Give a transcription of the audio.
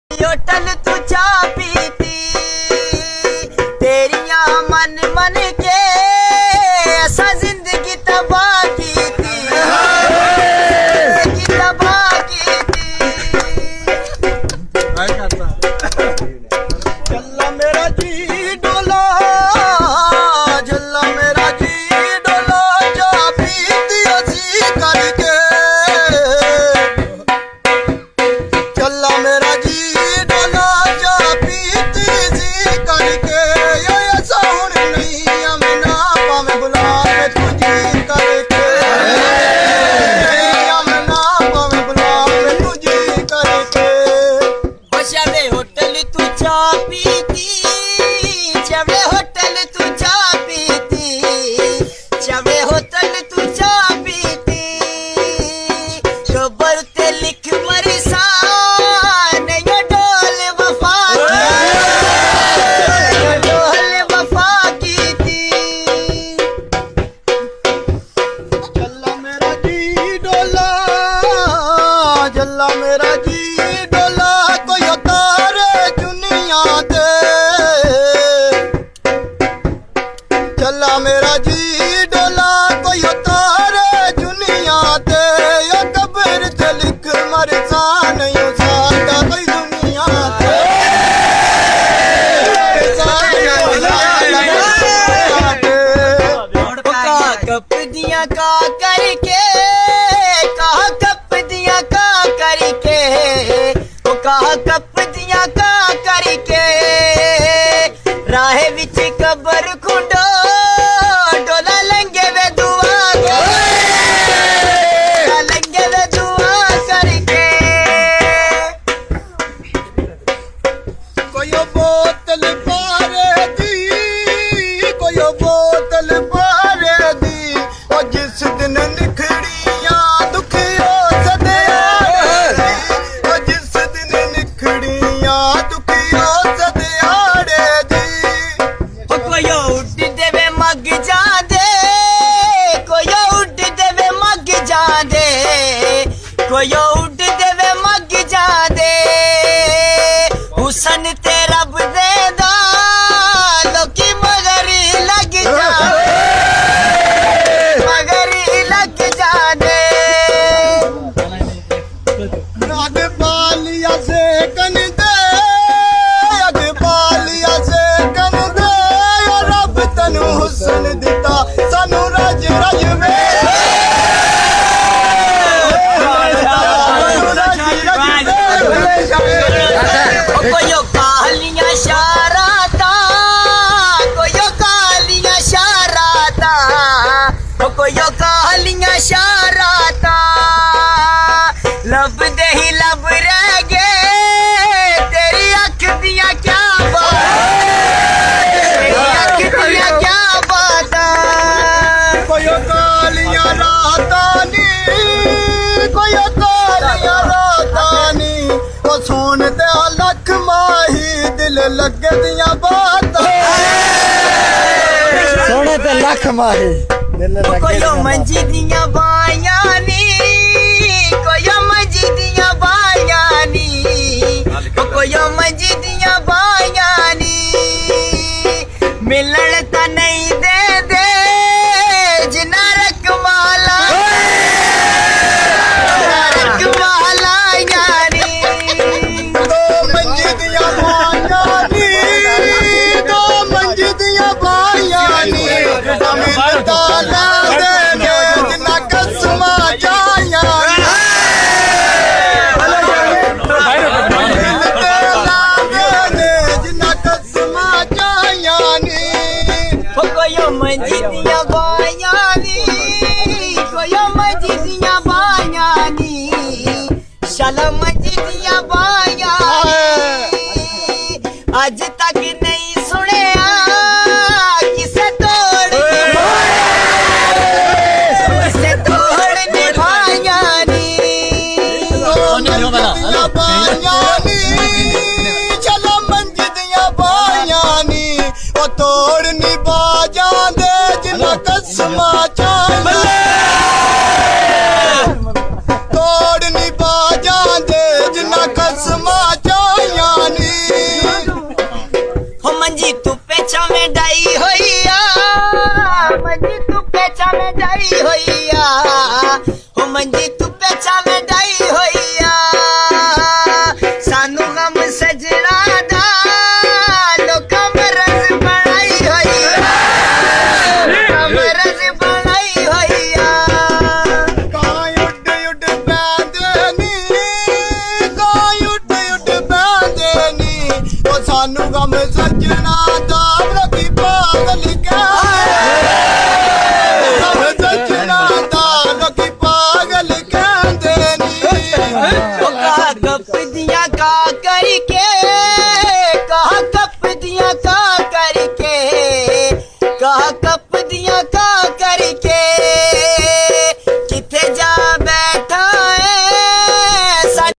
hotel तू चाह पीती तेरिया मन मन के ऐसा जिंदगी तबाह की थी जल्ला मेरा जी डोला जल्ला मेरा जी डोला चाह पीती असी करके जल्ला मेरा जी मेरा जी डोला कोई उतारे दुनिया दे चला मेरा जी डोला कोई उतारे दुनिया दे यो कब्र ते लिख मर जा नहीं सादा कोई दुनिया दे कप दिया का करके कहा कप दिया का करके वो कहा कप दिया का करके राह विच कबर खुंडो डोला लंगे वे दुआ लंगे वे दुआ करके कोई बोतल पारे दी कोई बोतल पारे दी और जिस दिन निखड़ियां दुखियों कोई उड़ देवे मग जा दे हुसन ते रब दे दा लोकी मगरी लग जा मगरी लग जा दे अग बालिया से कन दे अग बालिया से कन दे रब तनु हुसन दिता सानू रज रज में कोई कालियां शराता कोई कालियां शराता कोई कालियां शराता लब दे ही लब रह गए तेरी अख दियां क्या बात तेरी अख दियां क्या बात कोई कालियां राता नी कोई कालियां राता नी वो सोन ते लख माही दिल लगे दिया बात सोने ते लख माही दिल लगे कोई मंजी दिया बायां नी कोई मंजी दिया बायां नी कोई मंजी दिया बायां नी मिलन ता नहीं दे दे जिना रकमाला मंजी दिया बायां नी कोई मंजी दिया बायां नी शाला मंजी दिया बायां अज तक नहीं सुनिया किसे तोड़ निभाया नी चलो मंजी दिया बायां नी वो तोड़ निभा जांदे जिन्ना कसमा तोड़ निभा जांदे जिन्ना कसमा चाहिए कम सजना दा लोकी पागल सजना दा लोकी पागल कहंदे नी गप दिया